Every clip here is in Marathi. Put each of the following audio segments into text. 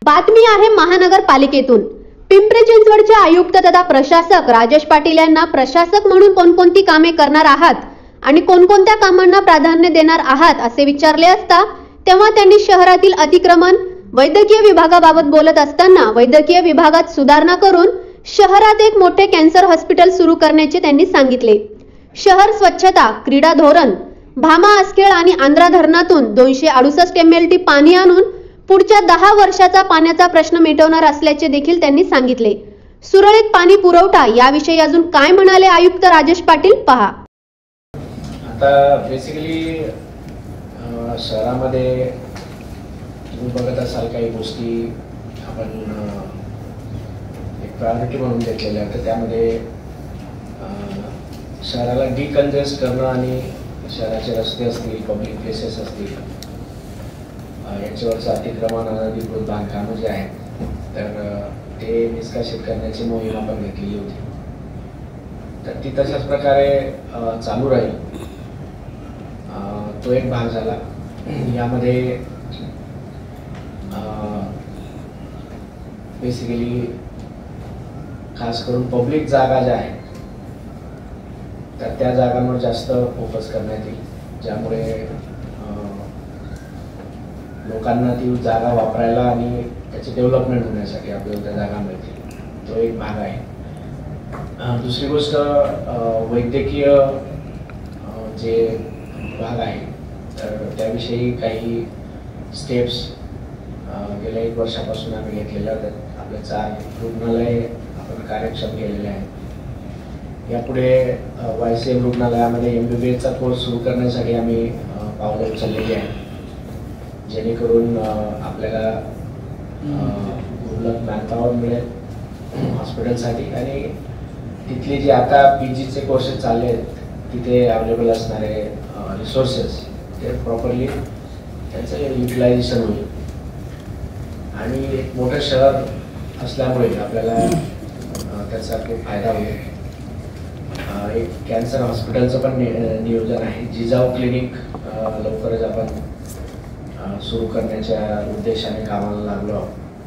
बातमी आहे महानगरपालिकेतून। पिंपरी चिंचवडचे आयुक्त तथा प्रशासक राजेश पाटील यांना प्रशासक म्हणून कोणकोणती कामे करणार आहात आणि कोणकोणत्या कामांना प्राधान्य देणार आहात असे विचारले असता तेव्हा त्यांनी शहरातील अतिक्रमण वैद्यकीय विभागाबाबत बोलत असताना वैद्यकीय विभागात सुधारणा करून शहरात एक मोठे कॅन्सर हॉस्पिटल सुरू करण्याचे त्यांनी सांगितले। शहर स्वच्छता, क्रीडा धोरण, भामा आसखेड आणि आंध्रा धरणातून 268 MLT पाणी आणून पुढच्या 10 वर्षाचा पाण्याचा प्रश्न मिटवणार असल्याचे देखील त्यांनी सांगितले। सुरळीत पाणी पुरवठा याविषयी अजून काय म्हणाले आयुक्त राजेश पाटील पहा। आता बेसिकली शहरामध्ये तुम्ही बघत असाल काही गोष्टी आपण एक प्रायोरिटी म्हणून घेतलेल्या आहेत। त्यामध्ये शहराला डिकंजेस्ट करणं आणि शहराचे रस्ते असतील, पब्लिक प्लेसेस असतील, याच्यावरचं अतिक्रमण अनधिकृत बांधकामं जे आहेत तर ते निष्कासित करण्याची मोहीम आपण घेतलेली होती। तर ती तशाच प्रकारे चालू राहील। तो एक भाग झाला। यामध्ये बेसिकली खास करून पब्लिक जागा ज्या आहेत तर त्या जागांवर जास्त फोकस करण्यात येईल, ज्यामुळे लोकांना ती जागा वापरायला आणि त्याची डेव्हलपमेंट होण्यासाठी आपल्याला त्या जागा मिळतील। तो एक भाग आहे। दुसरी गोष्ट वैद्यकीय जे भाग आहे तर त्याविषयी काही स्टेप्स गेल्या 1 वर्षापासून आम्ही घेतलेल्या आहेत। आपले 4 रुग्णालय आपण कार्यक्षम केलेले आहेत। यापुढे YCM रुग्णालयामध्ये MBBSचा कोर्स सुरू करण्यासाठी आम्ही पावलं उचललेली आहे, जेणेकरून आपल्याला मुबलक मॅनपॉवर मिळेल हॉस्पिटलसाठी आणि तिथली जी आता PGचे कोर्सेस चालले आहेत तिथे अवेलेबल असणारे रिसोर्सेस ते प्रॉपरली त्याचं युटिलायझेशन होईल। आणि एक मोठं शहर असल्यामुळे आपल्याला त्याचा खूप फायदा होईल। एक कॅन्सर हॉस्पिटलचं पण नियोजन आहे। जिजाऊ क्लिनिक लवकरच आपण सुरू करण्याच्या उद्देशाने कामाला लागलो।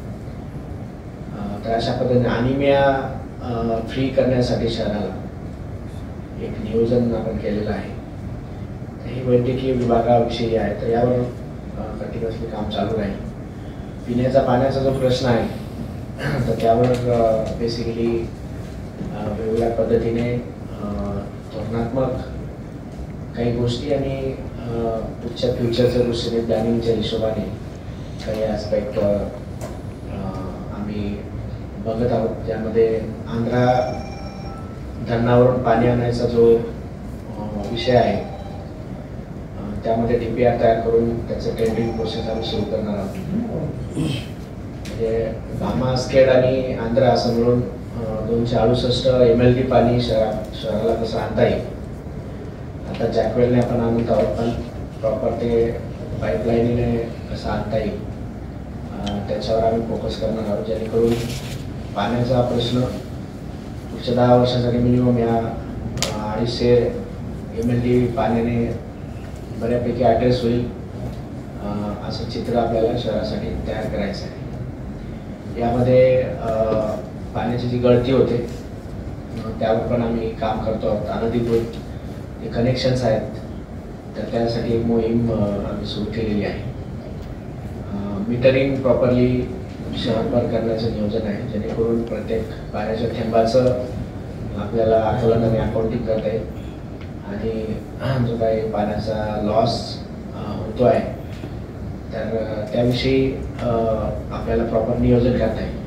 तर अशा पद्धतीने अनिमिया फ्री करण्यासाठी शहराला एक नियोजन आपण केलेलं आहे। हे वैद्यकीय विभागाविषयी आहे, तर यावर कंटिन्युअसली काम चालू राहील। पिण्याचा पाण्याचा जो प्रश्न आहे तर त्यावर बेसिकली वेगवेगळ्या पद्धतीने धोरणात्मक काही गोष्टी आणि पुढच्या फ्युचरच्या दृष्टीने प्लॅनिंगच्या हिशोबाने काही ॲस्पेक्ट आम्ही बघत आहोत। त्यामध्ये आंध्रा धरणावरून पाणी आणायचा जो विषय आहे त्यामध्ये DPR तयार करून त्याचं टेंडरिंग प्रोसेस आम्ही सुरू करणार आहोत। म्हणजे भामा आसखेड आणि आंध्रा असं मिळून 268 MLT पाणी शहराला कसं आणता येईल। आता जॅकवेलने आपण आणत आहोत, पण प्रॉपर ते पाईपलाईनीने कसं आणता येईल त्याच्यावर आम्ही फोकस करणार आहोत, जेणेकरून पाण्याचा प्रश्न पुढच्या 10 वर्षासाठी मिनिमम या 250 MLT पाण्याने बऱ्यापैकी ॲड्रेस होईल असं चित्र आपल्याला शहरासाठी तयार करायचं आहे। यामध्ये पाण्याची जी गळती होते त्यावर पण आम्ही काम करतो आहोत। अनधिकृत जे कनेक्शन्स आहेत तर त्यासाठी एक मोहीम आम्ही सुरू केलेली आहे। मीटरिंग प्रॉपरली शहरभर करण्याचं नियोजन आहे, जेणेकरून प्रत्येक पाण्याच्या थेंबाचं आपल्याला आकलन आणि अकाउंटिंग करता येईल आणि जो काही पाण्याचा लॉस होतो आहे तर त्याविषयी आपल्याला प्रॉपर नियोजन करता येईल।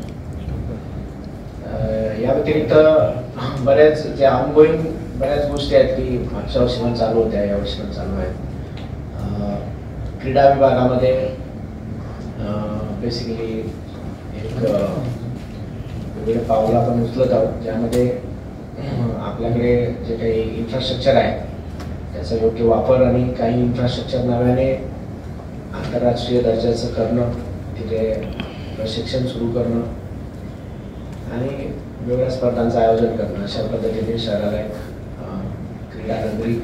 या व्यतिरिक्त बऱ्याच जे ऑनगोईंग बऱ्याच गोष्टी आहेत की मागच्या वर्षी पण चालू होत्या, या वर्षी पण चालू आहेत। क्रीडा विभागामध्ये बेसिकली एक वेगळे पावलं आपण उचलत आहोत, ज्यामध्ये आपल्याकडे जे काही इन्फ्रास्ट्रक्चर आहे त्याचा योग्य वापर आणि काही इन्फ्रास्ट्रक्चर नव्याने आंतरराष्ट्रीय दर्जाचं करणं, तिथे प्रशिक्षण सुरू करणं आणि वेगवेगळ्या स्पर्धांचं आयोजन करणं, अशा पद्धतीने शहराला एक क्रीडा नगरी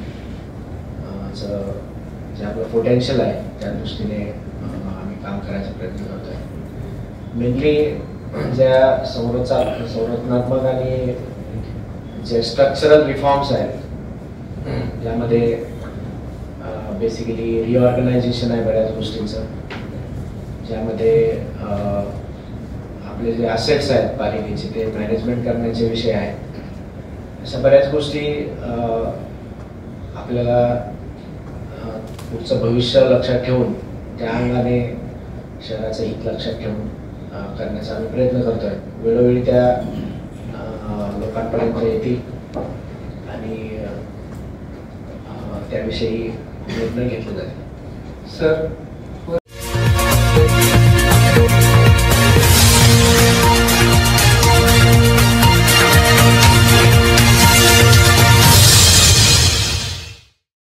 जे आपलं पोटेन्शियल आहे त्या दृष्टीने आम्ही काम करायचा प्रयत्न करतो आहे। मेनली ज्या संरचनात्मक आणि जे स्ट्रक्चरल रिफॉर्म्स आहेत ज्यामध्ये बेसिकली रिऑर्गनायझेशन आहे बऱ्याच गोष्टींचं, ज्यामध्ये आपले जे असेट्स आहेत पालिकेचे ते मॅनेजमेंट करण्याचे विषय आहेत. अशा बऱ्याच गोष्टी आपल्याला पुढचं भविष्य लक्षात ठेवून त्या अंगाने शहराचं हित लक्षात ठेवून करण्याचा आम्ही प्रयत्न करतोय. वेळोवेळी त्या लोकांपर्यंत येतील आणि त्याविषयी निर्णय घेतले जाईल. सर,